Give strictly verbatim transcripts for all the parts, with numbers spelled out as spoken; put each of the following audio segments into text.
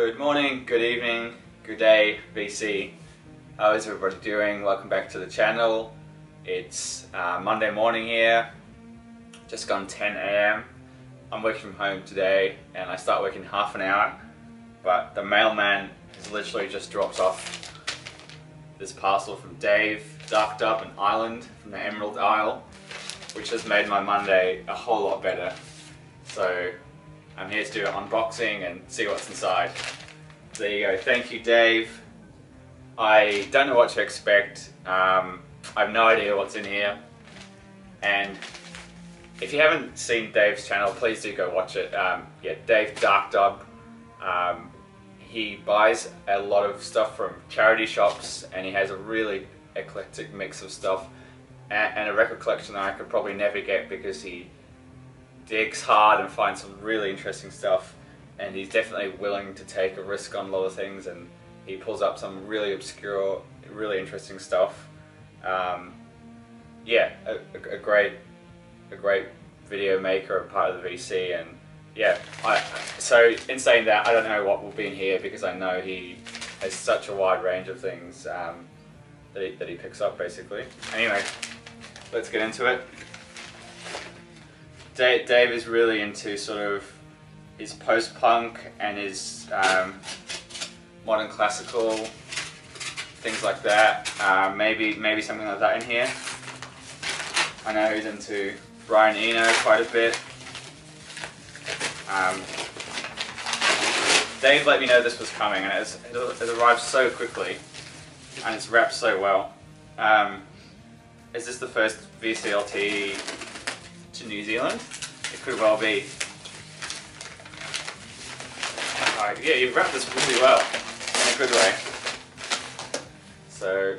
Good morning, good evening, good day, V C. How is everybody doing? Welcome back to the channel. It's uh, Monday morning here, just gone ten A M I'm working from home today and I start working half an hour, but the mailman has literally just dropped off this parcel from Dave Darkdubh in Ireland, from the Emerald Isle, which has made my Monday a whole lot better. So I'm here to do an unboxing and see what's inside. There you go. Thank you, Dave. I don't know what to expect. Um, I have no idea what's in here. And if you haven't seen Dave's channel, please do go watch it. Um, yeah, Dave Darkdubh. Um, he buys a lot of stuff from charity shops, and he has a really eclectic mix of stuff and, and a record collection that I could probably never get because he digs hard and finds some really interesting stuff, and he's definitely willing to take a risk on a lot of things, and he pulls up some really obscure, really interesting stuff. Um, yeah, a, a great, a great video maker and part of the V C, and yeah. I, so in saying that, I don't know what will be in here because I know he has such a wide range of things um, that he, that he picks up basically. Anyway, let's get into it. Dave, Dave is really into sort of his post-punk and his um, modern classical, things like that. Uh, maybe maybe something like that in here. I know he's into Brian Eno quite a bit. Um, Dave let me know this was coming, and it's, it arrived so quickly, and it's wrapped so well. Um, is this the first V C L T to New Zealand? It could well be. Alright, yeah, you've wrapped this really well, in a good way. So,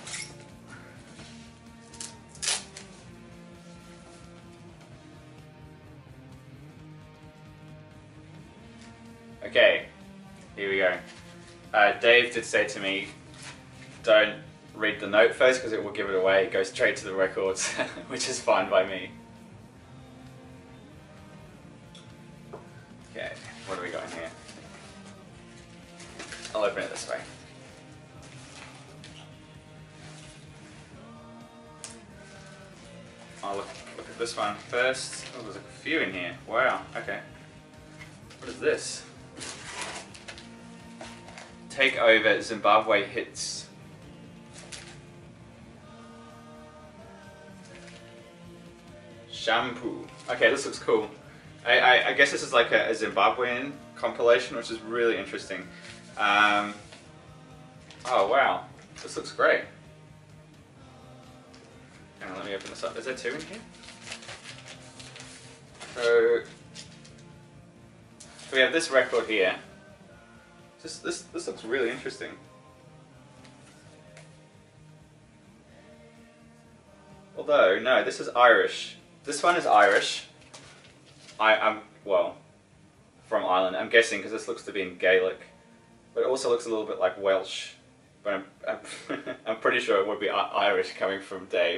okay, here we go. Uh, Dave did say to me, don't read the note first because it will give it away. It goes straight to the records, which is fine by me. Okay, what do we got in here? I'll open it this way. I'll look, look at this one first. Oh, there's a few in here. Wow, okay. What is this? Take Over Zimbabwe Hits. Shampoo. Okay, this looks cool. I, I, I guess this is like a, a Zimbabwean compilation, which is really interesting. Um, oh wow, this looks great. Hang on, let me open this up. Is there two in here? So, so we have this record here. This, this, this looks really interesting. Although, no, this is Irish. This one is Irish. I, I'm, well, from Ireland, I'm guessing because this looks to be in Gaelic, but it also looks a little bit like Welsh, but I'm, I'm, I'm pretty sure it would be Irish coming from Dave.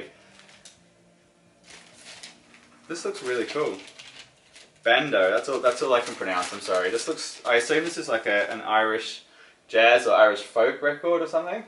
This looks really cool. Bando, that's all, that's all I can pronounce, I'm sorry. This looks, I assume this is like a, an Irish jazz or Irish folk record or something?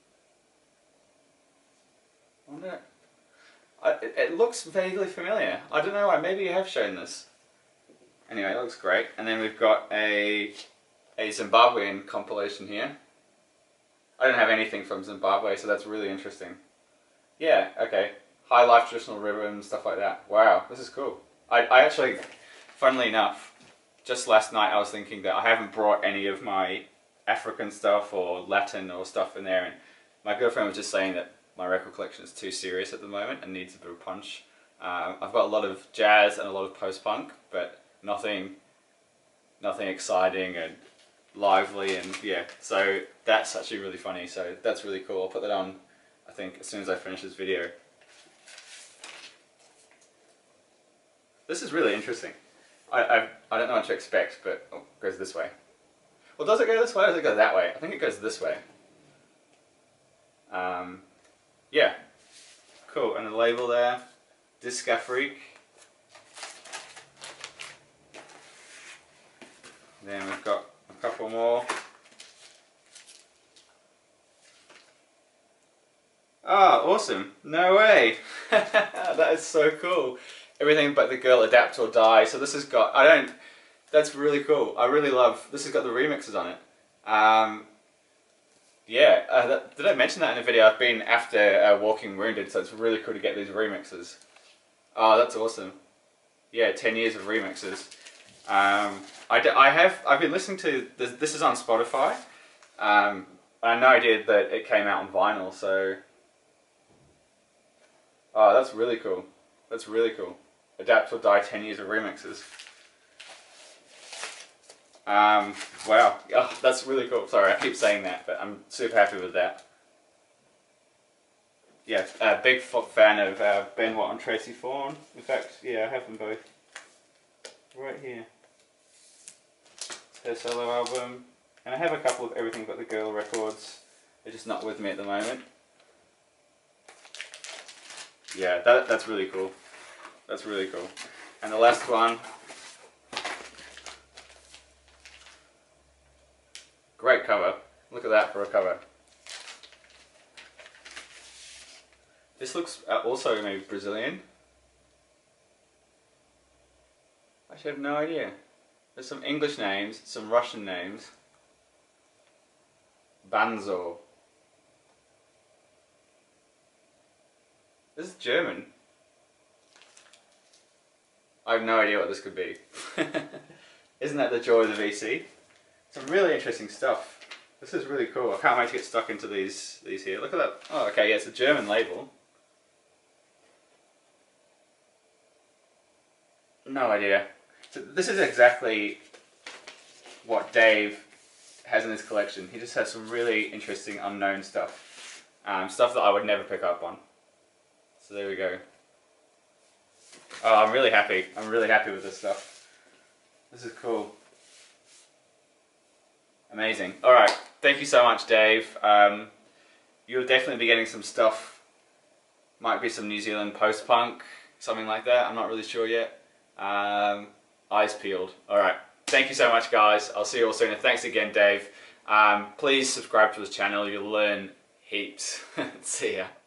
I wonder. I, it, it looks vaguely familiar. I don't know why, maybe you have shown this. Anyway, it looks great. And then we've got a, a Zimbabwean compilation here. I don't have anything from Zimbabwe, so that's really interesting. Yeah, okay. High life traditional rhythm, stuff like that. Wow, this is cool. I, I actually, funnily enough, just last night I was thinking that I haven't brought any of my African stuff or Latin or stuff in there, and my girlfriend was just saying that my record collection is too serious at the moment and needs a bit of punch. Um, I've got a lot of jazz and a lot of post-punk, but nothing, nothing exciting and lively, and yeah, so that's actually really funny, so that's really cool. I'll put that on, I think, as soon as I finish this video. This is really interesting. I, I, I don't know what to expect, but oh, it goes this way. Well, does it go this way or does it go that way? I think it goes this way. Um, yeah, cool, and the label there, Disca Freak. Then we've got a a couple more. Ah, oh, awesome. No way. That is so cool. Everything but the girl, adapt or die. So this has got, I don't, that's really cool. I really love, this has got the remixes on it. Um, yeah, uh, that, did I mention that in the video? I've been after uh, Walking Wounded, so it's really cool to get these remixes. Oh, that's awesome. Yeah, ten years of remixes. Um, I, d I have, I've been listening to, this, this is on Spotify. Um, I had no idea that it came out on vinyl, so. Oh, that's really cool. That's really cool. Adapt or Die, ten years of remixes. Um, wow, oh, that's really cool. Sorry, I keep saying that, but I'm super happy with that. Yeah, uh, big fan of uh, Ben Watt and Tracy Fawn. In fact, yeah, I have them both right here. Her solo album, and I have a couple of Everything But the Girl records. They're just not with me at the moment. Yeah, that that's really cool. That's really cool. And the last one. Great cover. Look at that for a cover. This looks also maybe Brazilian. I actually have no idea. There's some English names, some Russian names. Banzo. This is German. I have no idea what this could be. Isn't that the joy of the V C? Some really interesting stuff. This is really cool. I can't wait to get stuck into these these here. Look at that. Oh, okay, yeah, it's a German label. No idea. So this is exactly what Dave has in his collection. He just has some really interesting unknown stuff. Um, stuff that I would never pick up on. So there we go. Oh, I'm really happy. I'm really happy with this stuff. This is cool. Amazing. Alright, thank you so much, Dave. Um, you'll definitely be getting some stuff. Might be some New Zealand post-punk, something like that. I'm not really sure yet. Um, eyes peeled. Alright, thank you so much, guys. I'll see you all soon. And thanks again, Dave. Um, please subscribe to this channel. You'll learn heaps. See ya.